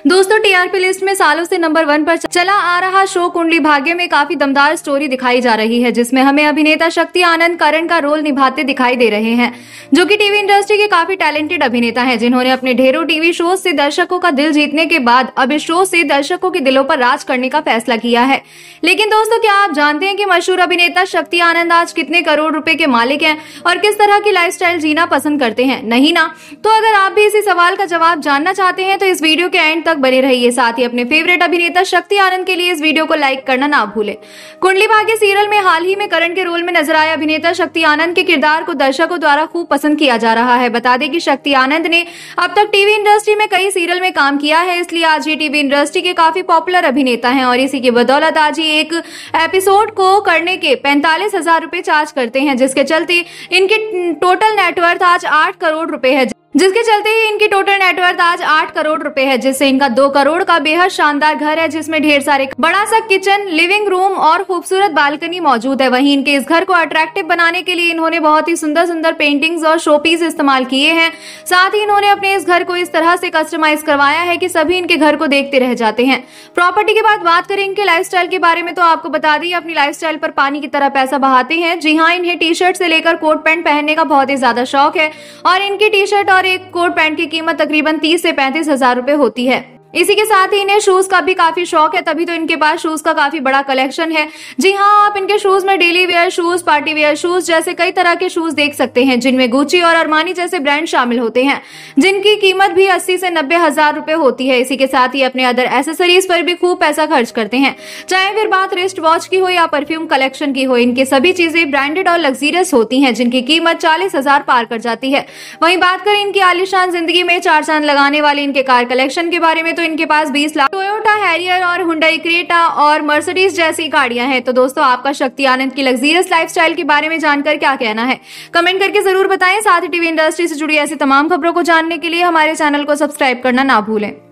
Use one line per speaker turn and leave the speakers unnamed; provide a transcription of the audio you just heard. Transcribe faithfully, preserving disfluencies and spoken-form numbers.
दोस्तों, TRP list में सालों से नंबर वन पर चला आ रहा शो कुंडली भाग्य में काफी दमदार स्टोरी दिखाई जा रही है, जिसमें हमें अभिनेता शक्ति आनंद करण का रोल निभाते दिखाई दे रहे हैं, जो कि टीवी इंडस्ट्री के काफी टैलेंटेड अभिनेता हैं, जिन्होंने अपने ढेरों टीवी शो से दर्शकों का दिल जीतने के बाद अब इस शो से दर्शकों के दिलों पर राज करने का फैसला किया है। लेकिन दोस्तों, क्या आप जानते हैं कि मशहूर अभिनेता शक्ति आनंद आज कितने करोड़ रुपए के मालिक हैं और किस तरह की लाइफस्टाइल जीना पसंद करते हैं? नहीं ना? तो अगर आप भी इसी सवाल का जवाब जानना चाहते हैं तो इस वीडियो के एंड तक बने रहिए। साथ ही अपने फेवरेट अभिनेता शक्ति आनंद के लिए इस वीडियो को लाइक करना ना भूलें। कुंडली भाग्य सीरियल में हाल ही में करण के रोल में नजर आए अभिनेता शक्ति आनंद के किरदार को दर्शकों द्वारा खूब पसंद किया जा रहा है। बता दें कि शक्ति आनंद ने अब तक टीवी इंडस्ट्री में कई सीरियल में काम किया है, इसलिए आज ये टीवी इंडस्ट्री के काफी पॉपुलर अभिनेता हैं और इसी की बदौलत आज ये एक एपिसोड को करने के पैंतालीस हजार रुपए चार्ज करते हैं, जिसके चलते इनकी टोटल नेटवर्थ आज आठ करोड़ रुपए है जिसके चलते ही इनकी टोटल नेटवर्थ आज आठ करोड़ रुपए है, जिससे इनका दो करोड़ का बेहद शानदार घर है, जिसमें ढेर सारे बड़ा सा किचन, लिविंग रूम और खूबसूरत बालकनी मौजूद है। वहीं इनके इस घर को अट्रैक्टिव बनाने के लिए इन्होंने बहुत ही सुंदर सुंदर पेंटिंग्स और शोपीस इस्तेमाल किए हैं। साथ ही इन्होंने अपने इस घर को इस तरह से कस्टमाइज करवाया है कि सभी इनके घर को देखते रह जाते हैं। प्रॉपर्टी के बाद बात करें इनके लाइफस्टाइल के बारे में तो आपको बता दें, अपनी लाइफस्टाइल पर पानी की तरह पैसा बहाते हैं। जी हाँ, इन्हें टी शर्ट से लेकर कोट पैंट पहनने का बहुत ही ज्यादा शौक है और इनकी टी शर्ट और एक कोट पैंट की कीमत तकरीबन तीस से पैंतीस हजार रुपए होती है। इसी के साथ ही इन्हें शूज का भी काफी शौक है, तभी तो इनके पास शूज का काफी बड़ा कलेक्शन है। जी हाँ, आप इनके शूज में daily wear shoes, party wear shoes जैसे कई तरह के शूज देख सकते हैं, जिनमें गुची और अरमानी जैसे ब्रांड शामिल होते हैं, जिनकी कीमत भी अस्सी से नब्बे हजार रुपए होती है। इसी के साथ ही अपने अदर एसेसरीज पर भी खूब पैसा खर्च करते हैं, चाहे फिर बात रिस्ट वॉच की हो या परफ्यूम कलेक्शन की हो। इनके सभी चीजें ब्रांडेड और लग्जरियस होती हैं, जिनकी कीमत चालीस हजार पार कर जाती है। वहीं बात करें इनकी आलीशान जिंदगी में चार चांद लगाने वाले इनके कार कलेक्शन के बारे में तो इनके पास बीस लाख टोयोटा हैरियर और हुंडई क्रेटा और मर्सिडीज जैसी गाड़ियां हैं। तो दोस्तों, आपका शक्ति आनंद की लग्जरियस लाइफस्टाइल के बारे में जानकर क्या कहना है, कमेंट करके जरूर बताएं। साथ ही टीवी इंडस्ट्री से जुड़ी ऐसी तमाम खबरों को जानने के लिए हमारे चैनल को सब्सक्राइब करना ना भूलें।